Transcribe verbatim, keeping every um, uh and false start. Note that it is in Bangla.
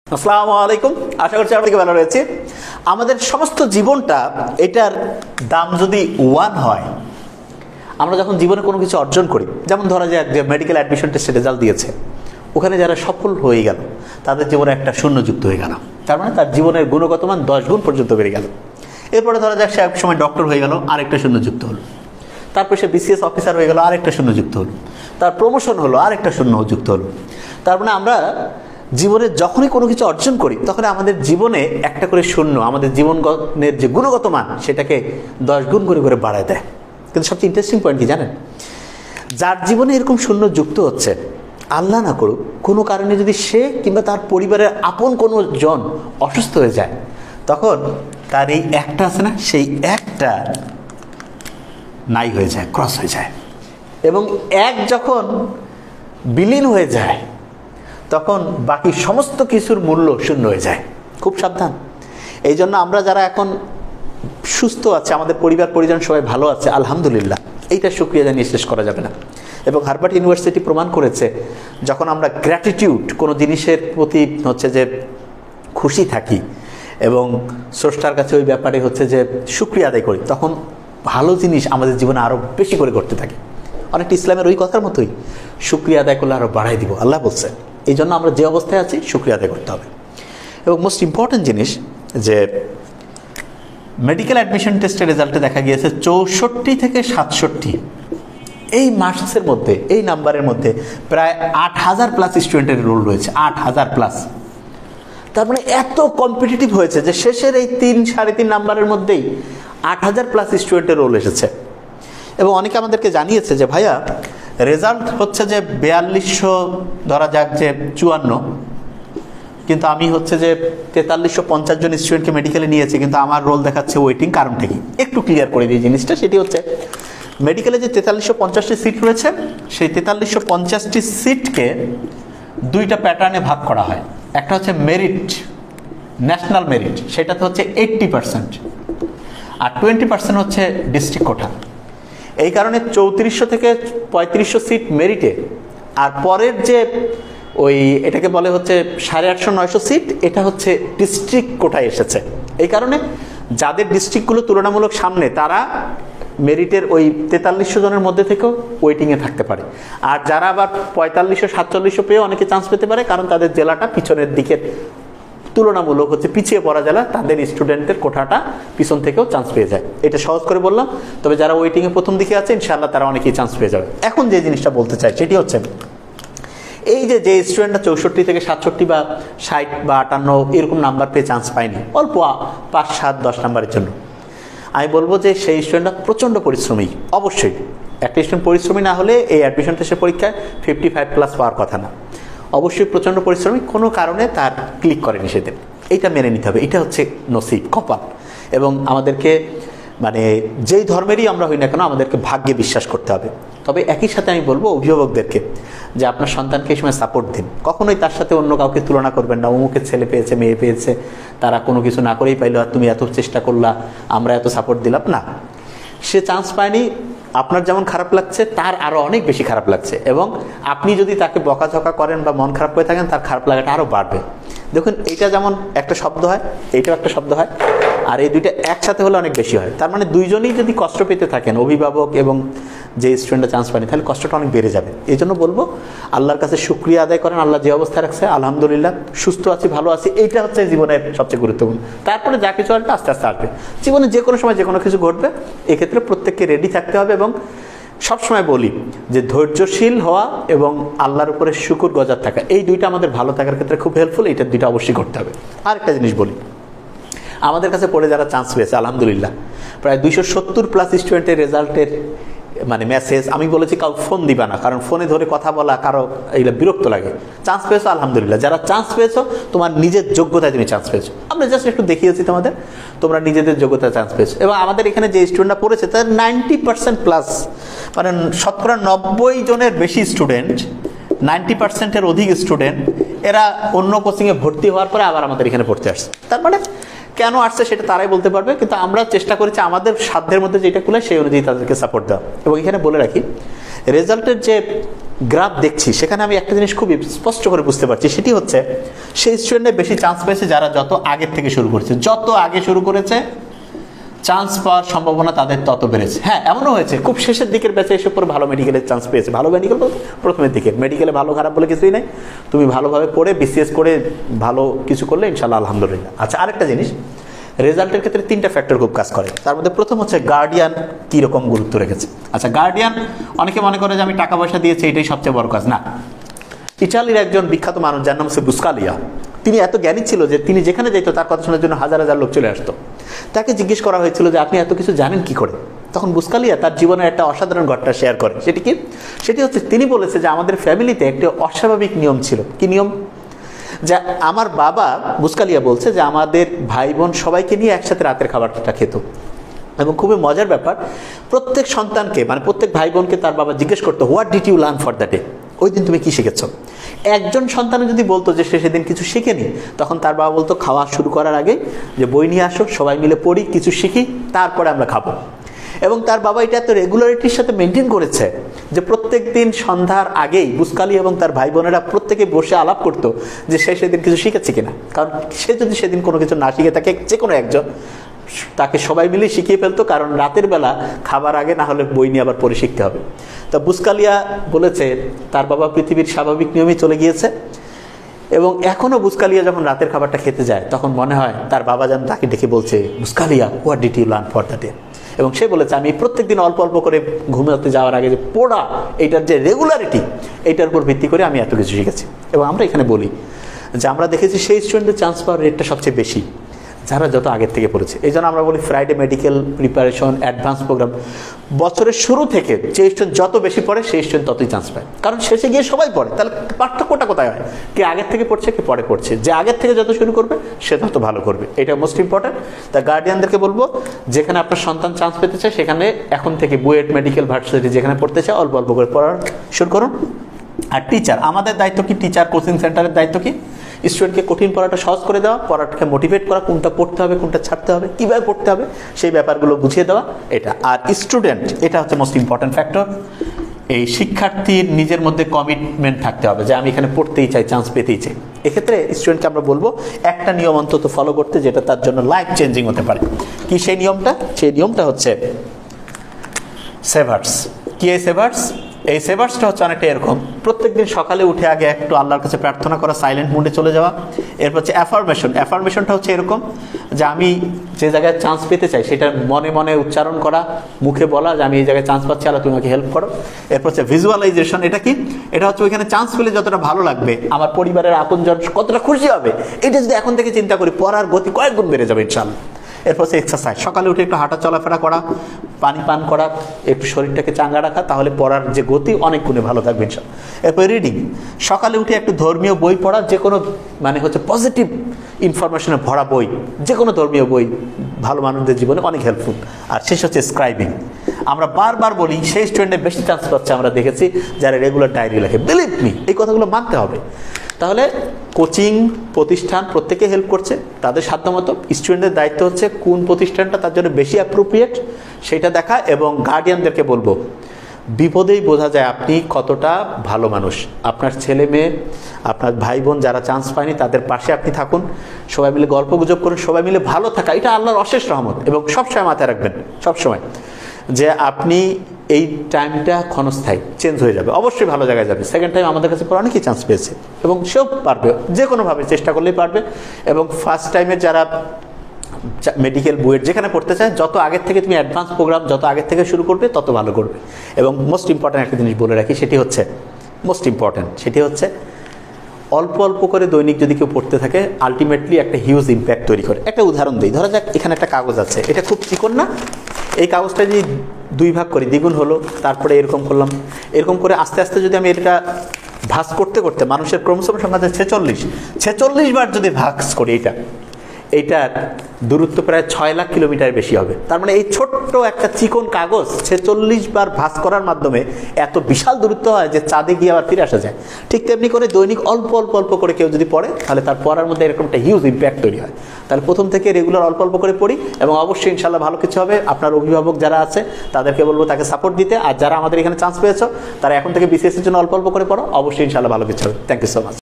আসসালামু আলাইকুম, আশা করছি আপনাকে ভালো রয়েছে। আমাদের সমস্ত জীবনটা এটার দাম যদি ওয়ান হয়, আমরা যখন জীবনে কোনো কিছু অর্জন করি, যেমন ধরা যায় যে মেডিকেল অ্যাডমিশন টেস্টে রেজাল্ট দিয়েছে, ওখানে যারা সফল হয়ে গেল তাদের জীবনে একটা শূন্য যুক্ত হয়ে গেল, তার মানে তার জীবনের গুণগত মান দশ গুণ পর্যন্ত বেড়ে গেল। এরপরে ধরা যাক সে এক সময় ডক্টর হয়ে গেল, আরেকটা শূন্য যুক্ত হলো। তারপর সে বিসিএস অফিসার হয়ে গেল, আরেকটা শূন্য যুক্ত হলো। তার প্রমোশন হলো, আরেকটা শূন্য যুক্ত হলো। তার মানে আমরা জীবনে যখনই কোনো কিছু অর্জন করি তখন আমাদের জীবনে একটা করে শূন্য আমাদের জীবনের যে গুণগত মান সেটাকে দশ গুণ করে করে বাড়ায় দেয়। কিন্তু সবচেয়ে ইন্টারেস্টিং পয়েন্ট কি জানেন? যার জীবনে এরকম শূন্য যুক্ত হচ্ছে, আল্লাহ না করুক কোনো কারণে যদি সে কিংবা তার পরিবারের আপন কোনো জন অসুস্থ হয়ে যায়, তখন তার এই একটা আছে না, সেই একটা নাই হয়ে যায়, ক্রস হয়ে যায়। এবং এক যখন বিলীন হয়ে যায় তখন বাকি সমস্ত কিছুর মূল্য শূন্য হয়ে যায়। খুব সাবধান। এই জন্য আমরা যারা এখন সুস্থ আছে, আমাদের পরিবার পরিজন সবাই ভালো আছে, আলহামদুলিল্লাহ, এইটা শুকরিয়া জানিয়ে শেষ করা যাবে না। এবং হার্ভার্ড ইউনিভার্সিটি প্রমাণ করেছে, যখন আমরা গ্র্যাটিটিউড কোনো জিনিসের প্রতি হচ্ছে যে খুশি থাকি এবং স্রষ্টার কাছে ওই ব্যাপারে হচ্ছে যে শুকরিয়া আদায় করি, তখন ভালো জিনিস আমাদের জীবনে আরও বেশি করে করতে থাকে। অনেকটা ইসলামের ওই কথার মতোই, শুকরিয়া আদায় করলে আরও বাড়াই দিব, আল্লাহ বলছে। এই জন্য আমরা যে অবস্থায় আছি শুকরিয়া আদায় করতে হবে। এবং মোস্ট ইম্পর্টেন্ট জিনিস যে মেডিকেল অ্যাডমিশন টেস্টের রেজাল্টে দেখা গিয়েছে চৌষট্টি থেকে সাতষট্টি এই মার্কসের মধ্যে, এই নাম্বারের মধ্যে প্রায় আট হাজার প্লাস স্টুডেন্টের রোল রয়েছে। আট হাজার প্লাস। তার মানে এত কম্পিটিটিভ হয়েছে যে শেষের এই তিন সাড়ে তিন নাম্বারের মধ্যেই আট হাজার প্লাস স্টুডেন্টের রোল এসেছে। এবং অনেকে আমাদেরকে জানিয়েছে যে ভাইয়া রেজাল্ট হচ্ছে যে বিয়াল্লিশশো, ধরা যাক যে চুয়ান্ন, কিন্তু আমি হচ্ছে যে তেতাল্লিশশো পঞ্চাশ জন স্টুডেন্টকে মেডিকেলে নিয়েছি, কিন্তু আমার রোল দেখাচ্ছে ওয়েটিং। কারণটা কি একটু ক্লিয়ার করে দিই জিনিসটা। সেটি হচ্ছে মেডিকেলে যে তেতাল্লিশশো পঞ্চাশটি সিট রয়েছে, সেই তেতাল্লিশশো পঞ্চাশটি সিটকে দুইটা প্যাটার্নে ভাগ করা হয়। একটা হচ্ছে মেরিট, ন্যাশনাল মেরিট, সেটাতে হচ্ছে এইট্টি পার্সেন্ট, আর টোয়েন্টি পার্সেন্ট হচ্ছে ডিস্ট্রিক্ট কোটা। এই কারণে চৌত্রিশশো থেকে পঁয়ত্রিশশো সিট মেরিটে, আর পরের যে ওই এটাকে বলে হচ্ছে সাড়ে আটশো নয়শো সিট, এটা হচ্ছে ডিস্ট্রিক্ট কোটায় এসেছে। এই কারণে যাদের ডিস্ট্রিক্টগুলো তুলনামূলক সামনে, তারা মেরিটের ওই তেতাল্লিশশো জনের মধ্যে থেকেও ওয়েটিংয়ে থাকতে পারে। আর যারা আবার পঁয়তাল্লিশশো সাতচল্লিশশো পেয়েও অনেকে চান্স পেতে পারে, কারণ তাদের জেলাটা পিছনের দিকের তুলনামূলক হচ্ছে পিছিয়ে পড়া জেলা, তাদের স্টুডেন্টের কোঠাটা পিছন থেকেও চান্স পেয়ে যায়। এটা সহজ করে বললাম, তবে যারা ওয়েটিংয়ে প্রথম দিকে আছে ইনশাআল্লাহ তারা অনেকেই চান্স পেয়ে যাবে। এখন যে জিনিসটা বলতে চাই সেটি হচ্ছে, এই যে যে স্টুডেন্টরা চৌষট্টি থেকে সাতষট্টি বা ষাট বা আটান্ন এরকম নাম্বার পেয়ে চান্স পায়নি, অল্প পাঁচ সাত দশ নাম্বারের জন্য, আমি বলবো যে সেই স্টুডেন্টরা প্রচণ্ড পরিশ্রমী। অবশ্যই একটা স্টুডেন্ট পরিশ্রমী না হলে এই অ্যাডমিশন টেস্টের পরীক্ষায় ফিফটি ফাইভ প্লাস পাওয়ার কথা না। অবশ্যই প্রচণ্ড পরিশ্রমী, কোনো কারণে তার ক্লিক করেনি সেদিন, এইটা মেনে নিতে হবে। এটা হচ্ছে নসিব, কপাল। এবং আমাদেরকে মানে যেই ধর্মেরই আমরা হই না কেন, আমাদেরকে ভাগ্যে বিশ্বাস করতে হবে। তবে একই সাথে আমি বলবো অভিভাবকদেরকে যে আপনার সন্তানকে এই সময় সাপোর্ট দিন। কখনোই তার সাথে অন্য কাউকে তুলনা করবেন না। অমুকের ছেলে পেয়েছে, মেয়ে পেয়েছে, তারা কোনো কিছু না করেই পাইলো, আর তুমি এত চেষ্টা করলা, আমরা এত সাপোর্ট দিলাম না। সে চান্স পায়নি, আপনার যেমন খারাপ লাগছে তার আরও অনেক বেশি খারাপ লাগছে। এবং আপনি যদি তাকে বকাঝকা করেন বা মন খারাপ করে থাকেন, তার খারাপ লাগাটা আরও বাড়বে। দেখুন, এইটা যেমন একটা শব্দ হয়, এইটাও একটা শব্দ হয়, আর এই দুইটা একসাথে হলে অনেক বেশি হয়। তার মানে দুইজনই যদি কষ্ট পেতে থাকেন, অভিভাবক এবং যে স্টুডেন্টরা চান্স পায়নি, তাহলে কষ্টটা অনেক বেড়ে যাবে। এই জন্য বলবো আল্লাহর কাছে শুকরিয়া আদায় করেন। আল্লাহ যে অবস্থায় রাখছে, আলহামদুলিল্লাহ, সুস্থ আছি, ভালো আছি, এইটা হচ্ছে জীবনের সবচেয়ে গুরুত্বপূর্ণ। তারপরে যা কিছু আসবে আস্তে আস্তে আসবে। জীবনে যে কোনো সময় যে কোনো কিছু ঘটবে, এক্ষেত্রে প্রত্যেককে রেডি থাকতে হবে। এবং সবসময় বলি যে ধৈর্যশীল হওয়া এবং আল্লাহর উপরে শুকর গজার থাকা, এই দুইটা আমাদের ভালো থাকার ক্ষেত্রে খুব হেল্পফুল। এইটা দুইটা অবশ্যই করতে হবে। আর একটা জিনিস বলি, আমাদের কাছে পড়ে যারা চান্স পেয়েছে, আলহামদুলিল্লাহ, প্রায় দুইশো সত্তর প্লাস স্টুডেন্টের রেজাল্টের মানে মেসেজ, আমি বলেছি কাউ ফোন দিবা না, কারণ ফোনে ধরে কথা বলা কারো এইগুলো বিরক্ত লাগে। চান্স পেয়েছো, আলহামদুলিল্লাহ। যারা চান্স পেয়েছো, তোমার নিজের যোগ্যতায় তুমি চান্স পেয়েছো। আমরা জাস্ট একটু দেখিয়েছি তোমাদের, তোমরা নিজেদের যোগ্যতায় চান্স পেয়েছো। এবং আমাদের এখানে যে স্টুডেন্টরা পড়েছে তাদের নাইনটি পার্সেন্ট প্লাস, মানে শতকরা নব্বই জনের বেশি স্টুডেন্ট, নাইনটি পার্সেন্টের অধিক স্টুডেন্ট, এরা অন্য কোচিংয়ে ভর্তি হওয়ার পরে আবার আমাদের এখানে পড়তে আসছে। তার মানে কেন আসছে সেটা তারাই বলতে পারবে, কিন্তু আমরা চেষ্টা করেছি আমাদের সাধ্যের মধ্যে যেটা খুলে সেই অনুযায়ী তাদেরকে সাপোর্ট দেওয়া। এবং এখানে বলে রাখি, রেজাল্টের যে গ্রাফ দেখছি সেখানে আমি একটা জিনিস খুব স্পষ্ট করে বুঝতে পারছি, সেটি হচ্ছে সেই স্টুডেন্টরা বেশি চান্স পেয়েছে যারা যত আগের থেকে শুরু করেছে। যত আগে শুরু করেছে চান্স পাওয়ার সম্ভাবনা তাদের তত বেড়েছে। হ্যাঁ, এমনও হয়েছে খুব শেষের দিকের ব্যাচে এসে পরে ভালো মেডিকেলের চান্স পেয়েছে। ভালো মেডিকেল বলতে প্রথমের দিকে, মেডিকেলে ভালো খারাপ বলে কিছুই নাই, তুমি ভালোভাবে পড়ে বিসিএস করে ভালো কিছু করলে ইনশাল্লাহ আলহামদুলিল্লাহ। আচ্ছা, আরেকটা জিনিস, রেজাল্টের ক্ষেত্রে তিনটা ফ্যাক্টর খুব কাজ করে। তার মধ্যে প্রথম হচ্ছে গার্ডিয়ান কীরকম গুরুত্ব রেখেছে। আচ্ছা, গার্ডিয়ান অনেকে মনে করে যে আমি টাকা পয়সা দিয়েছি এটাই সবচেয়ে বড় কাজ। না, ইটালির একজন বিখ্যাত মানুষ যার নাম হচ্ছে বুস্কালিয়া, তিনি এত জ্ঞানী ছিল যে তিনি যেখানে যেত তার কথা শোনার জন্য হাজার হাজার লোক চলে আসতো। তাকে জিজ্ঞেস করা হয়েছিল যে আপনি এত কিছু জানেন কি করে? তখন বুস্কালিয়া তার জীবনের একটা অসাধারণ ঘটনা শেয়ার করে। সেটি কি? সেটি হচ্ছে তিনি বলেছে যে আমাদের ফ্যামিলিতে একটি অস্বাভাবিক নিয়ম ছিল। কি নিয়ম? যা আমার বাবা, বুস্কালিয়া বলছে যে আমাদের ভাই বোন সবাইকে নিয়ে একসাথে রাতের খাবারটা খেত, এবং খুবই মজার ব্যাপার, প্রত্যেক সন্তানকে মানে প্রত্যেক ভাই বোনকে তার বাবা জিজ্ঞেস করতো what did you learn for the day, ওই দিন তুমি কি শিখেছ? একজন সন্তানে যদি বলতো যে সে সেদিন কিছু শিখেনি, তখন তার বাবা বলতো খাওয়া শুরু করার আগে যে বই নিয়ে আসো, সবাই মিলে পড়ি, কিছু শিখি, তারপরে আমরা খাবো। এবং তার বাবা এটা এত রেগুলারিটির সাথে মেনটেন করেছে যে প্রত্যেক দিন সন্ধ্যার আগেই বুস্কালি এবং তার ভাই বোনেরা প্রত্যেকে বসে আলাপ করতো যে সে সেদিন কিছু শিখেছে কিনা। কারণ সে যদি সেদিন কোনো কিছু না শিখে থাকে, যে কোনো একজন তাকে সবাই মিলে শিখিয়ে ফেলতো, কারণ রাতের বেলা খাবার আগে না হলে বই নিয়ে আবার পরে শিখতে হবে। তা বুস্কালিয়া বলেছে তার বাবা পৃথিবীর স্বাভাবিক নিয়মে চলে গিয়েছে, এবং এখনও বুস্কালিয়া যখন রাতের খাবারটা খেতে যায় তখন মনে হয় তার বাবা যেন তাকে ডেকে বলছে Buscaglia what did you learn for the day. এবং সে বলেছে আমি প্রত্যেক দিন অল্প অল্প করে ঘুমাতে যাওয়ার আগে যে পড়া, এইটার যে রেগুলারিটি, এইটার উপর ভিত্তি করে আমি এত কিছু শিখেছি। এবং আমরা এখানে বলি যে আমরা দেখেছি সেই স্টুডেন্টের চান্স পাওয়ার রেটটা সবচেয়ে বেশি যারা যত আগের থেকে পড়েছে। এই জন্য আমরা বলি Friday medical preparation, advance program, বছরের শুরু থেকে যে স্টুডেন্ট যত বেশি পড়ে সেই স্টুডেন্ট ততই চান্স পায়, কারণ শেষে গিয়ে সবাই পড়ে। তাহলে পার্থক্যটা কোথায় হয়? কে আগের থেকে পড়ছে, কে পরে পড়ছে। যে আগের থেকে যত শুরু করবে সে তত ভালো করবে, এটা মোস্ট ইম্পর্টেন্ট। তা গার্ডিয়ানদেরকে বলবো যেখানে আপনার সন্তান চান্স পেতে চায় সেখানে এখন থেকে বুয়েট, মেডিকেল, ভার্সিটি যেখানে পড়তে চায় অল্প অল্প করে পড়ার শুরু করুন। আর টিচার, আমাদের দায়িত্ব কি? টিচার, কোচিং সেন্টারের দায়িত্ব কি? স্টুডেন্টকে কঠিন পড়াটা সহজ করে দেওয়া, পড়াটাকে মোটিভেট করা, কোনটা পড়তে হবে, কোনটা ছাড়তে হবে, কীভাবে পড়তে হবে সেই ব্যাপারগুলো বুঝিয়ে দেওয়া, এটা। আর স্টুডেন্ট, এটা হচ্ছে মোস্ট ইম্পর্ট্যান্ট ফ্যাক্টর। এই শিক্ষার্থীর নিজের মধ্যে কমিটমেন্ট থাকতে হবে যে আমি এখানে পড়তেই চাই, চান্স পেতেই চাই। এক্ষেত্রে স্টুডেন্টকে আমরা বলবো একটা নিয়ম অন্তত ফলো করতে, যেটা তার জন্য লাইফ চেঞ্জিং হতে পারে। কি সেই নিয়মটা? সেই নিয়মটা হচ্ছে সেভার্স। কি এই সেভার্স? এই সেভার্সটা হচ্ছে অনেকটা এরকম, প্রত্যেকদিন সকালে উঠে আগে একটু আল্লাহর কাছে প্রার্থনা করা, সাইলেন্ট মুডে চলে যাওয়া। এরপর হচ্ছে অ্যাফার্মেশন। অ্যাফার্মেশনটা হচ্ছে এরকম যে আমি যে জায়গায় চান্স পেতে চাই সেটা মনে মনে উচ্চারণ করা, মুখে বলা যে আমি এই জায়গায় চান্স পাচ্ছি, আল্লাহ তুমি আমাকে হেল্প করো। এরপর হচ্ছে ভিজুয়ালাইজেশন। এটা কি? এটা হচ্ছে ওইখানে চান্স পেলে যতটা ভালো লাগবে, আমার পরিবারের আপনজন কতটা খুশি হবে, এটা যদি এখন থেকে চিন্তা করি পড়ার গতি কয়েক গুণ বেড়ে যাবে ইনশাআল্লাহ। এরপর হচ্ছে এক্সারসাইজ। সকালে উঠে একটু হাঁটা চলাফেরা করা, পানি পান করা, একটু শরীরটাকে চাঙ্গা রাখা, তাহলে পড়ার যে গতি অনেক গুণে ভালো থাকবে ইনশাআল্লাহ। এরপর রিডিং। সকালে উঠে একটু ধর্মীয় বই পড়া, যে কোনো মানে হচ্ছে পজিটিভ ইনফরমেশনে ভরা বই, যে কোনো ধর্মীয় বই ভালো মানুষদের জীবনে অনেক হেল্পফুল। আর শেষ হচ্ছে স্ক্রাইবিং। আমরা বারবার বলি সেই স্টুডেন্টের বেশি চান্স পাচ্ছে আমরা দেখেছি যারা রেগুলার ডায়েরি লেখে। বিলিভ মি, এই কথাগুলো মানতে হবে। তাহলে কোচিং প্রতিষ্ঠান প্রত্যেকে হেল্প করছে তাদের সাধ্যমতো। স্টুডেন্টের দায়িত্ব হচ্ছে কোন প্রতিষ্ঠানটা তার জন্য বেশি অ্যাপ্রোপ্রিয়েট সেটা দেখা, এবং গার্ডিয়ানদেরকে বলবো বিপদেই বোঝা যায় আপনি কতটা ভালো মানুষ। আপনার ছেলে মেয়ে, আপনার ভাই বোন যারা চান্স পায়নি তাদের পাশে আপনি থাকুন, সবাই মিলে গল্প গুজব করুন, সবাই মিলে ভালো থাকা, এটা আল্লাহর অশেষ রহমত। এবং সবসময় মাথায় রাখবেন, সবসময় যে আপনি এই টাইমটা ক্ষণস্থায়ী, চেঞ্জ হয়ে যাবে, অবশ্যই ভালো জায়গায় যাবে। সেকেন্ড টাইম আমাদের কাছে পর অনেকেই চান্স পেয়েছে এবং সেও পারবে, যে কোনোভাবে চেষ্টা করলেই পারবে। এবং ফার্স্ট টাইমের যারা মেডিকেল, বুয়েট যেখানে পড়তে চায়, যত আগের থেকে তুমি অ্যাডভান্স প্রোগ্রাম যত আগের থেকে শুরু করবে তত ভালো করবে। এবং মোস্ট ইম্পর্ট্যান্ট একটা জিনিস বলে রাখি, সেটি হচ্ছে মোস্ট ইম্পর্ট্যান্ট সেটি হচ্ছে অল্প অল্প করে দৈনিক যদি কেউ পড়তে থাকে আলটিমেটলি একটা হিউজ ইম্প্যাক্ট তৈরি করে। একটা উদাহরণ দিই, ধরা যাক এখানে একটা কাগজ আছে, এটা খুব চিকন না, এই কাগজটা যদি দুই ভাগ করি দ্বিগুণ হলো, তারপরে এরকম করলাম, এরকম করে আস্তে আস্তে যদি আমি এটা ভাগ করতে করতে, মানুষের ক্রোমোসোম সংখ্যা ছেচল্লিশ, ছেচল্লিশ বার যদি ভাগ করি, এটা এইটার দূরত্ব প্রায় ছয় লাখ কিলোমিটার বেশি হবে। তার মানে এই ছোট্ট একটা চিকন কাগজ ছেচল্লিশ বার ভাঁজ করার মাধ্যমে এত বিশাল দূরত্ব হয় যে চাঁদে গিয়ে আবার ফিরে আসা যায়। ঠিক তেমনি করে দৈনিক অল্প অল্প অল্প করে কেউ যদি পড়ে তাহলে তার পড়ার মধ্যে এরকম একটা হিউজ ইম্প্যাক্ট তৈরি হয়। তাহলে প্রথম থেকে রেগুলার অল্প অল্প করে পড়ি এবং অবশ্যই ইনশাল্লাহ ভালো কিছু হবে। আপনার অভিভাবক যারা আছে তাদেরকে বলবো তাকে সাপোর্ট দিতে, আর যারা আমাদের এখানে চান্স পেয়েছো তারা এখন থেকে বিসিএস এর জন্য অল্প অল্প করে পড়ো, অবশ্যই ইনশাল্লাহ ভালো কিছু হবে। Thank you so much.